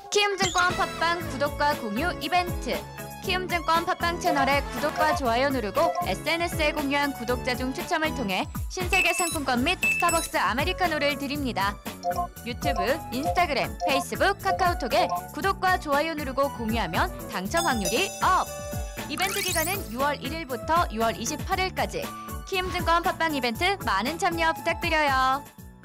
키움증권 팟빵 구독과 공유 이벤트. 키움증권 팟빵 채널에 구독과 좋아요 누르고 SNS에 공유한 구독자 중 추첨을 통해 신세계 상품권 및 스타벅스 아메리카노를 드립니다. 유튜브, 인스타그램, 페이스북, 카카오톡에 구독과 좋아요 누르고 공유하면 당첨 확률이 업! 이벤트 기간은 6월 1일부터 6월 28일까지. 키움증권 팟빵 이벤트 많은 참여 부탁드려요.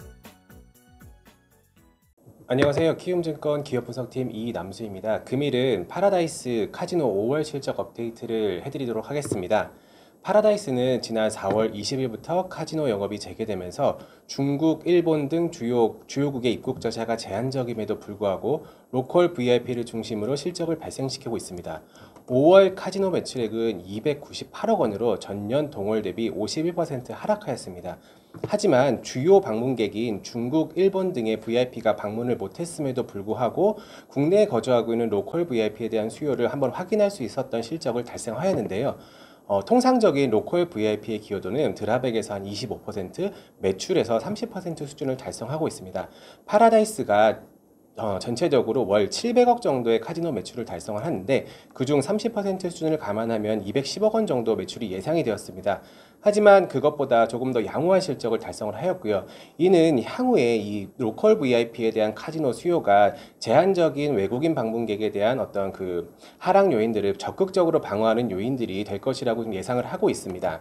안녕하세요. 키움증권 기업분석팀 이남수입니다. 금일은 파라다이스 카지노 5월 실적 업데이트를 해드리도록 하겠습니다. 파라다이스는 지난 4월 20일부터 카지노 영업이 재개되면서 중국, 일본 등 주요국의 입국 절차가 제한적임에도 불구하고 로컬 VIP를 중심으로 실적을 발생시키고 있습니다. 5월 카지노 매출액은 298억 원으로 전년 동월 대비 51% 하락하였습니다. 하지만 주요 방문객인 중국, 일본 등의 VIP가 방문을 못했음에도 불구하고 국내에 거주하고 있는 로컬 VIP에 대한 수요를 한번 확인할 수 있었던 실적을 달성하였는데요. 통상적인 로컬 VIP의 기여도는 드랍액에서 한 25%, 매출에서 30% 수준을 달성하고 있습니다. 파라다이스가 전체적으로 월 700억 정도의 카지노 매출을 달성을 하는데 그중 30% 수준을 감안하면 210억 원 정도 매출이 예상이 되었습니다. 하지만 그것보다 조금 더 양호한 실적을 달성을 하였고요. 이는 향후에 이 로컬 VIP에 대한 카지노 수요가 제한적인 외국인 방문객에 대한 어떤 그 하락 요인들을 적극적으로 방어하는 요인들이 될 것이라고 예상을 하고 있습니다.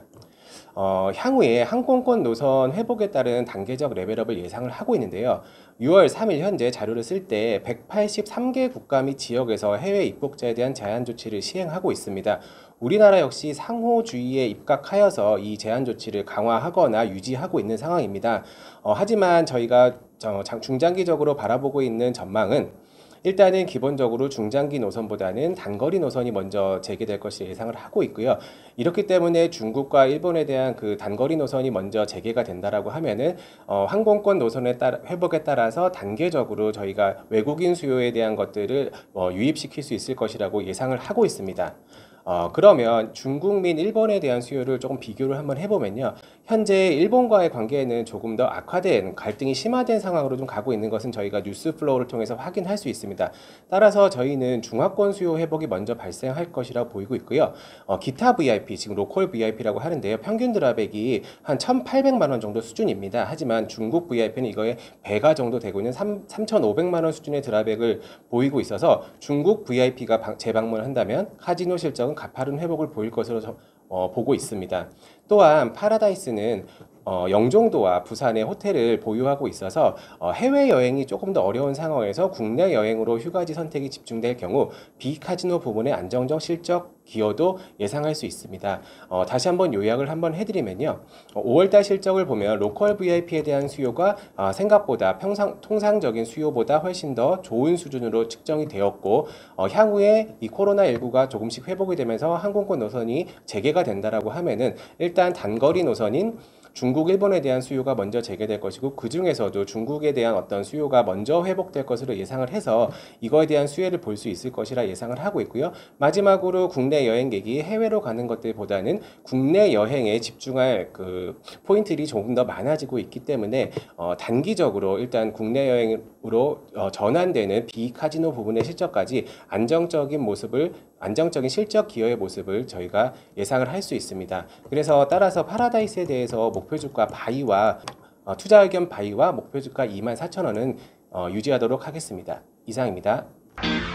향후에 항공권 노선 회복에 따른 단계적 레벨업을 예상을 하고 있는데요. 6월 3일 현재 자료를 쓸 때 183개 국가 및 지역에서 해외 입국자에 대한 제한 조치를 시행하고 있습니다. 우리나라 역시 상호주의에 입각하여서 이 제한 조치를 강화하거나 유지하고 있는 상황입니다. 하지만 저희가 중장기적으로 바라보고 있는 전망은 일단은 기본적으로 중장기 노선보다는 단거리 노선이 먼저 재개될 것이 예상을 하고 있고요. 이렇기 때문에 중국과 일본에 대한 그 단거리 노선이 먼저 재개가 된다라고 하면은 항공권 노선의 회복에 따라서 단계적으로 저희가 외국인 수요에 대한 것들을 유입시킬 수 있을 것이라고 예상을 하고 있습니다. 그러면 중국 및 일본에 대한 수요를 조금 비교를 한번 해보면요. 현재 일본과의 관계에는 조금 더 악화된, 갈등이 심화된 상황으로 좀 가고 있는 것은 저희가 뉴스 플로우를 통해서 확인할 수 있습니다. 따라서 저희는 중화권 수요 회복이 먼저 발생할 것이라고 보이고 있고요. 기타 VIP, 지금 로컬 VIP라고 하는데요. 평균 드랍액이 한 1,800만 원 정도 수준입니다. 하지만 중국 VIP는 이거의 배가 정도 되고 있는 3,500만 원 수준의 드랍액을 보이고 있어서 중국 VIP가 재방문을 한다면 카지노 실적은 가파른 회복을 보일 것으로 보고 있습니다. 또한 파라다이스는 영종도와 부산에 호텔을 보유하고 있어서 해외여행이 조금 더 어려운 상황에서 국내 여행으로 휴가지 선택이 집중될 경우 비카지노 부분의 안정적 실적 기여도 예상할 수 있습니다. 다시 한번 요약을 한번 해드리면요. 5월달 실적을 보면 로컬 VIP에 대한 수요가 생각보다 통상적인 수요보다 훨씬 더 좋은 수준으로 측정이 되었고 향후에 이 코로나19가 조금씩 회복이 되면서 항공권 노선이 재개가 된다라고 하면은 일단 단거리 노선인 중국, 일본에 대한 수요가 먼저 재개될 것이고 그 중에서도 중국에 대한 어떤 수요가 먼저 회복될 것으로 예상을 해서 이거에 대한 수혜를 볼 수 있을 것이라 예상을 하고 있고요. 마지막으로 국내 여행객이 해외로 가는 것들보다는 국내 여행에 집중할 그 포인트들이 조금 더 많아지고 있기 때문에 단기적으로 일단 국내 여행으로 전환되는 비카지노 부분의 실적까지 안정적인 실적 기여의 모습을 저희가 예상을 할 수 있습니다. 그래서 따라서 파라다이스에 대해서 목표주가 바이와 투자 의견 바이와 목표주가 24,000원은 유지하도록 하겠습니다. 이상입니다.